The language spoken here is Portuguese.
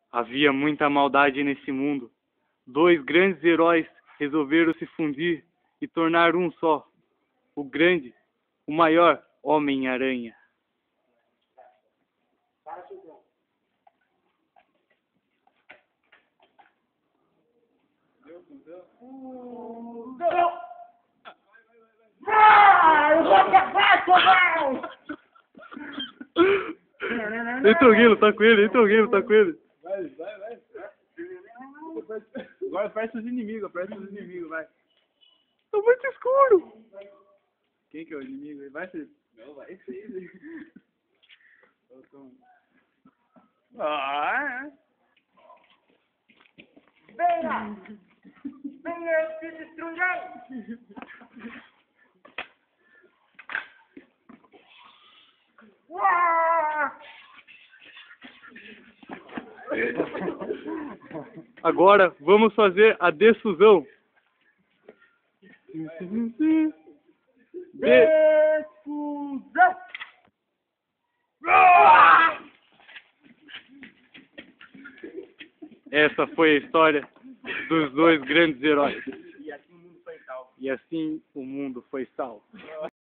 Havia muita maldade nesse mundo. Dois grandes heróis resolveram se fundir e tornar um só. O grande, o maior Homem-Aranha. Entra o Guilo, tá com ele, entra o Guilo, tá com ele. Vai. Agora aperta os inimigos, vai. Tá muito escuro. Quem que é o inimigo? Vai ser. Não, vai ser. Venha! Venha se destruir! Agora vamos fazer a defusão. Defusão! Essa foi a história dos dois grandes heróis. E assim o mundo foi salvo. E assim o mundo foi salvo.